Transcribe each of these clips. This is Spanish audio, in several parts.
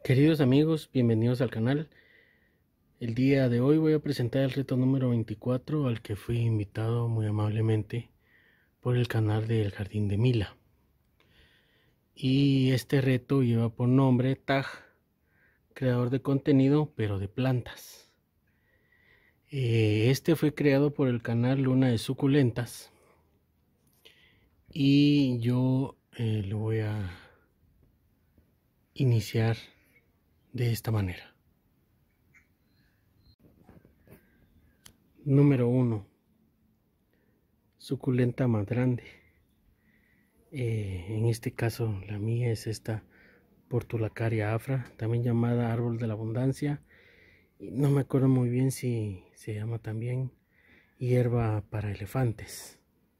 Queridos amigos, bienvenidos al canal. El día de hoy voy a presentar el reto número 24 al que fui invitado muy amablemente por el canal del Jardín de Mila. Y este reto lleva por nombre Tag, creador de contenido pero de plantas. Este fue creado por el canal Luna de Suculentas y yo lo voy a iniciar de esta manera. Número 1. Suculenta madrande. En este caso la mía es esta Portulacaria afra, también llamada árbol de la abundancia. No me acuerdo muy bien si se llama también hierba para elefantes.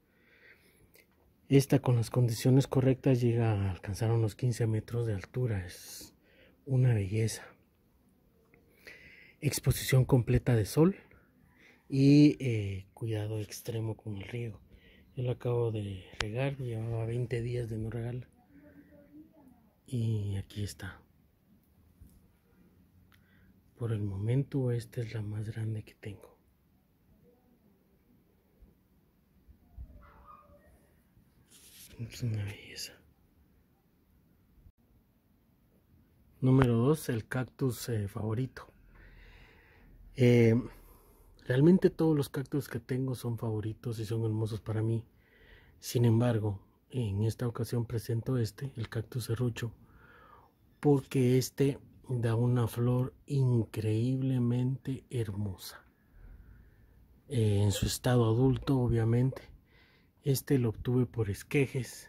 Esta, con las condiciones correctas, llega a alcanzar unos 15 metros de altura. Es una belleza. Exposición completa de sol y cuidado extremo con el riego. Yo lo acabo de regar, llevaba 20 días de no regarla y aquí está. Por el momento esta es la más grande que tengo. Es una belleza. Número 2, el cactus favorito. Realmente todos los cactus que tengo son favoritos y son hermosos para mí. Sin embargo, en esta ocasión presento el cactus serrucho, porque este da una flor increíblemente hermosa. En su estado adulto, obviamente. Este lo obtuve por esquejes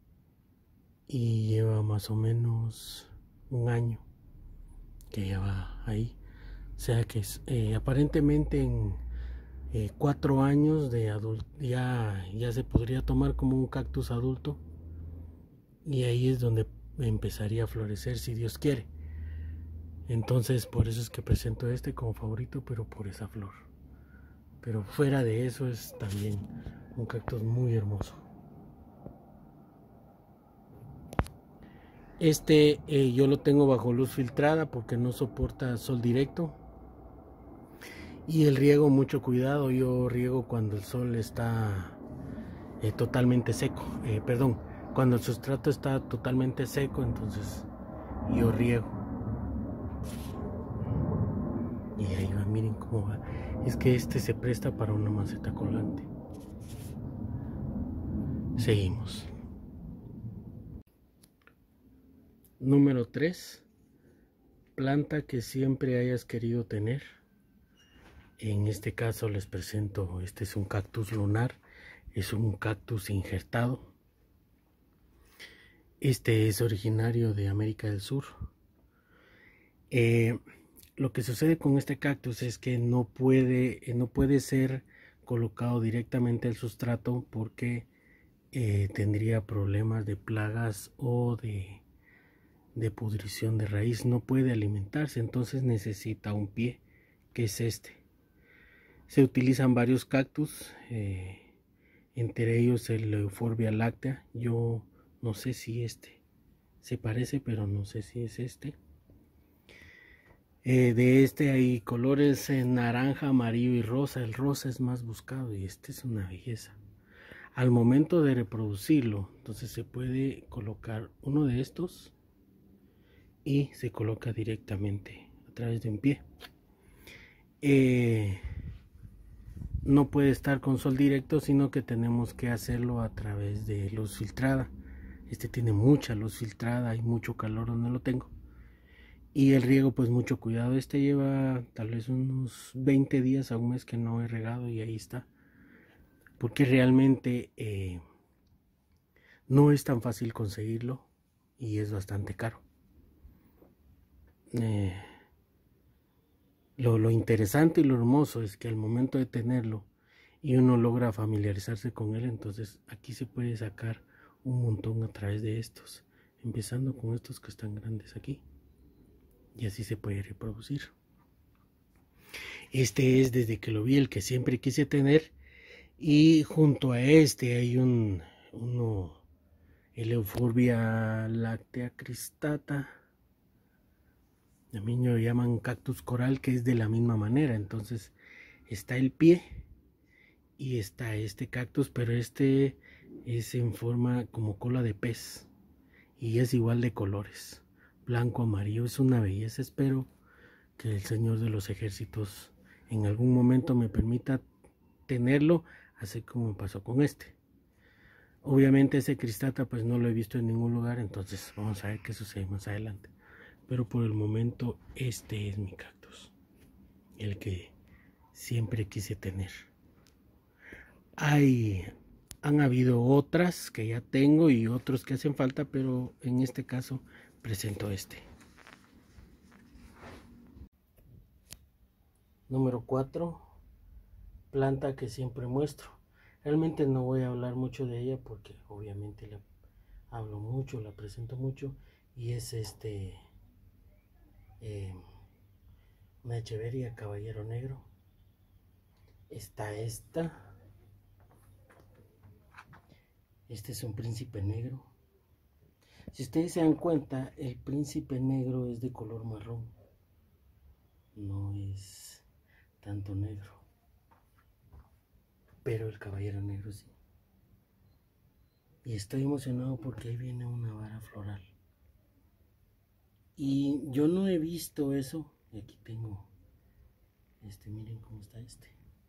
y lleva más o menos un año que ya va ahí. O sea que aparentemente en 4 años de adulto ya se podría tomar como un cactus adulto, y ahí es donde empezaría a florecer si Dios quiere. Entonces por eso es que presento este como favorito, pero por esa flor. Pero fuera de eso es también un cactus muy hermoso. Yo lo tengo bajo luz filtrada porque no soporta sol directo. Y el riego, mucho cuidado. Yo riego cuando el sol está totalmente seco. Cuando el sustrato está totalmente seco, entonces yo riego. Y ahí va, miren cómo va. Es que este se presta para una maceta colgante. Seguimos. Número 3. Planta que siempre hayas querido tener. En este caso les presento, este es un cactus lunar, es un cactus injertado. Este es originario de América del Sur. Lo que sucede con este cactus es que no puede ser colocado directamente al sustrato porque tendría problemas de plagas o de pudrición de raíz. No puede alimentarse, entonces necesita un pie, que es este. Se utilizan varios cactus, entre ellos el Euphorbia lactea. Yo no sé si se parece, pero no sé si es este. De este hay colores naranja, amarillo y rosa. El rosa es más buscado y este es una belleza. Al momento de reproducirlo, entonces se puede colocar uno de estos y se coloca directamente a través de un pie. No puede estar con sol directo, sino que tenemos que hacerlo a través de luz filtrada. Este tiene mucha luz filtrada y mucho calor donde lo tengo. Y el riego, pues mucho cuidado. Este lleva tal vez unos 20 días a un mes que no he regado y ahí está. Porque realmente no es tan fácil conseguirlo y es bastante caro. Lo interesante y lo hermoso es que al momento de tenerlo y uno logra familiarizarse con él, entonces aquí se puede sacar un montón a través de estos, empezando con estos que están grandes aquí, y así se puede reproducir. Este es, desde que lo vi, el que siempre quise tener, y junto a este hay el Euphorbia lactea cristata. También lo llaman cactus coral, que es de la misma manera. Entonces está el pie y está este cactus, pero este es en forma como cola de pez y es igual de colores, blanco, amarillo. Es una belleza. Espero que el Señor de los Ejércitos en algún momento me permita tenerlo, así como me pasó con este. Obviamente ese cristata pues no lo he visto en ningún lugar, entonces vamos a ver qué sucede más adelante. Pero por el momento este es mi cactus, el que siempre quise tener. Han habido otras que ya tengo y otros que hacen falta, pero en este caso presento este. Número 4, planta que siempre muestro. Realmente no voy a hablar mucho de ella porque obviamente la hablo mucho, la presento mucho, y es una Echeveria Caballero Negro. Está esta. Este es un príncipe negro. Si ustedes se dan cuenta, el príncipe negro es de color marrón. No es tanto negro. Pero el caballero negro sí. Y estoy emocionado porque ahí viene una vara floral. Y yo no he visto eso. Y aquí tengo miren cómo está este.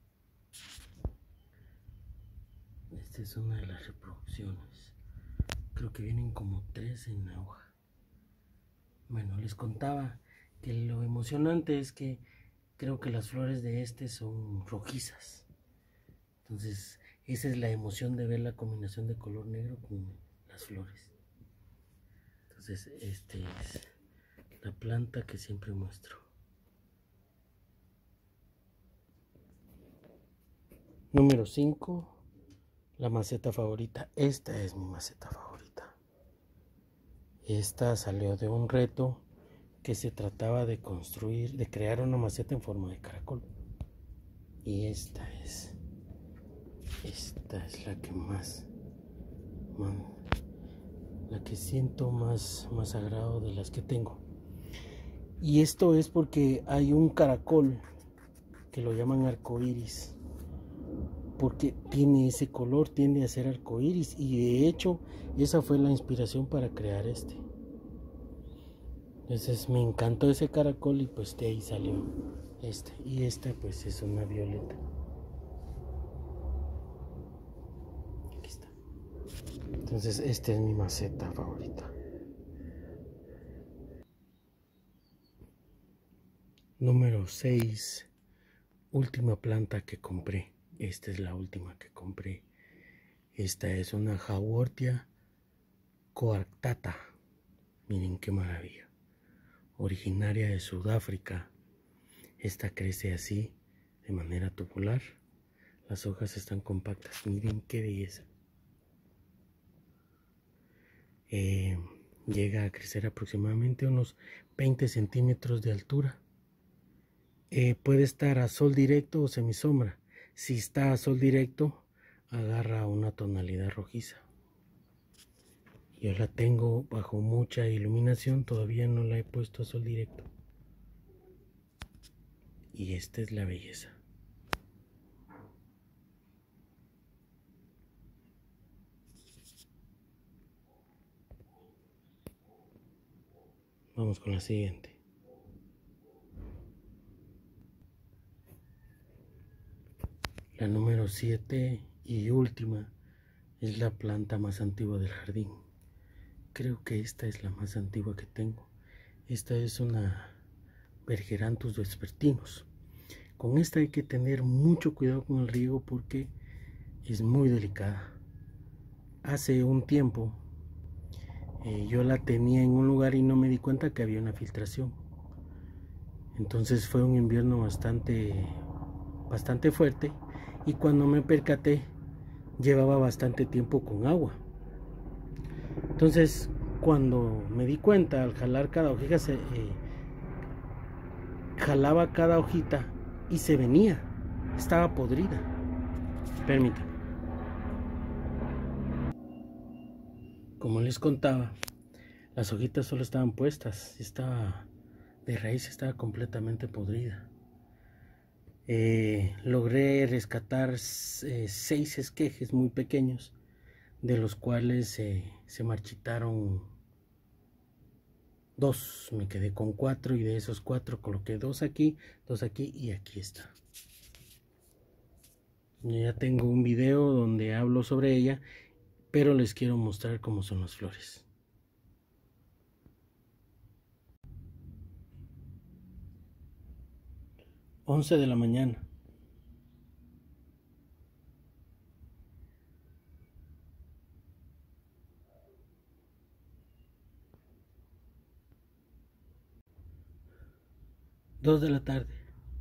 Esta es una de las reproducciones. Creo que vienen como 3 en la hoja. Bueno, les contaba que lo emocionante es que creo que las flores de este son rojizas. Entonces, esa es la emoción de ver la combinación de color negro con las flores. Entonces, esta es la planta que siempre muestro. Número 5, la maceta favorita. Esta es mi maceta favorita. Esta salió de un reto que se trataba de crear una maceta en forma de caracol. Y esta es la que la que siento más agrado de las que tengo. Y esto es porque hay un caracol que lo llaman arcoíris, porque tiene ese color, tiende a ser arcoíris, y de hecho esa fue la inspiración para crear este. Entonces me encantó ese caracol y pues de ahí salió este. Y esta pues es una violeta. Aquí está. Entonces esta es mi maceta favorita. Número 6, última planta que compré. Esta es la última que compré. Esta es una Haworthia coarctata. Miren qué maravilla. Originaria de Sudáfrica. Esta crece así, de manera tubular. Las hojas están compactas. Miren qué belleza. Llega a crecer aproximadamente unos 20 centímetros de altura. Puede estar a sol directo o semisombra. Si está a sol directo, agarra una tonalidad rojiza. Yo la tengo bajo mucha iluminación, todavía no la he puesto a sol directo. Y esta es la belleza. Vamos con la siguiente. La número 7 y última es la planta más antigua del jardín. Creo que esta es la más antigua que tengo. Esta es una Bergeranthus vespertinus. Con esta hay que tener mucho cuidado con el riego porque es muy delicada. Hace un tiempo yo la tenía en un lugar y no me di cuenta que había una filtración. Entonces fue un invierno bastante fuerte, y cuando me percaté llevaba bastante tiempo con agua. Entonces cuando me di cuenta, al jalar cada hojita, jalaba cada hojita y se venía, estaba podrida. Permítanme. Como les contaba, las hojitas solo estaban puestas, estaba de raíz estaba completamente podrida. Logré rescatar 6 esquejes muy pequeños, de los cuales se marchitaron 2. Me quedé con 4 y de esos 4 coloqué 2 aquí y aquí está. Ya tengo un video donde hablo sobre ella, pero les quiero mostrar cómo son las flores. Once de la mañana. Dos de la tarde.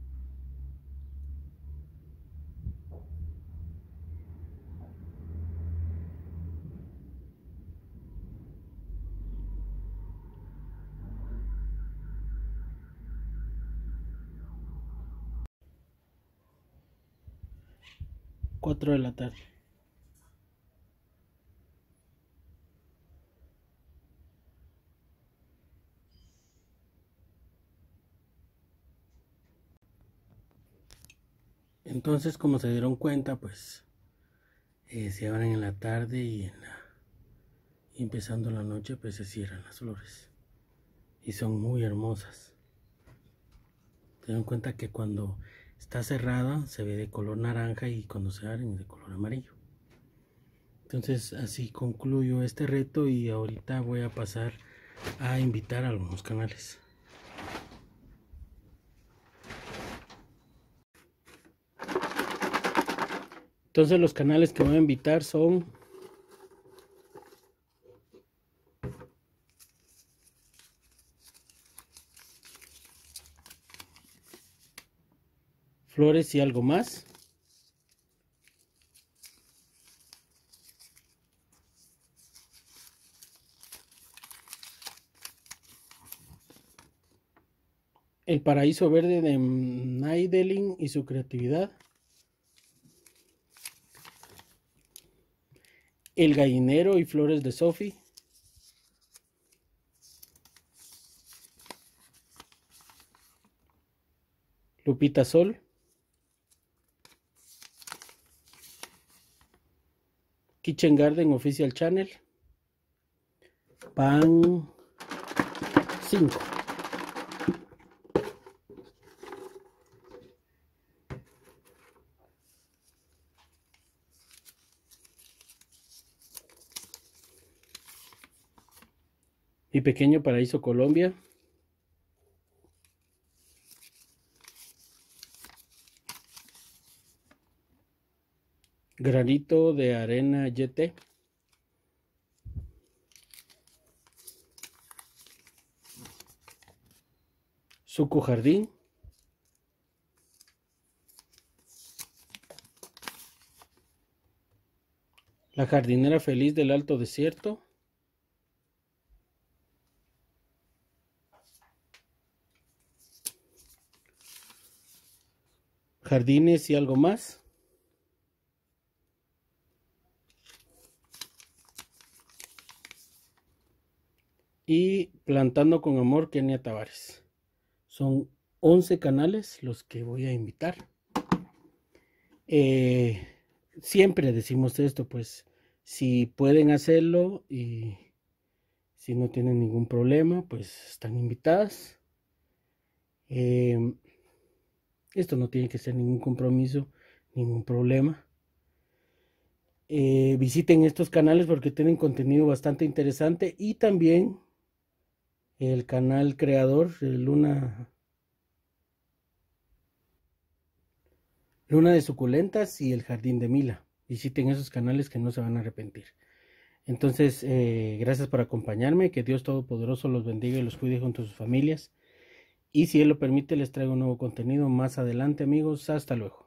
Cuatro de la tarde. Entonces, como se dieron cuenta, pues se abren en la tarde y empezando la noche, pues se cierran las flores. Y son muy hermosas. Se dan cuenta que cuando está cerrada se ve de color naranja y cuando se abren de color amarillo. Entonces así concluyo este reto y ahorita voy a pasar a invitar a algunos canales. Entonces los canales que voy a invitar son Flores y algo más, El Paraíso Verde de Naidelin y su creatividad, El Gallinero y Flores de Sophie, Lupita Sol, Kitchen Garden Official Channel, Pan 5. Mi Pequeño Paraíso Colombia, Granito de Arena YT, Suco Jardín, La Jardinera Feliz del Alto Desierto, Jardines y algo más, y Plantando con Amor Kenia Tavares. Son 11 canales los que voy a invitar. Siempre decimos esto, pues si pueden hacerlo y si no tienen ningún problema, pues están invitadas. Esto no tiene que ser ningún compromiso, ningún problema. Visiten estos canales porque tienen contenido bastante interesante, y también el canal creador Luna de Suculentas y el Jardín de Mila. Visiten esos canales que no se van a arrepentir. Entonces, gracias por acompañarme. Que Dios Todopoderoso los bendiga y los cuide junto a sus familias. Y si Él lo permite, les traigo un nuevo contenido más adelante, amigos. Hasta luego.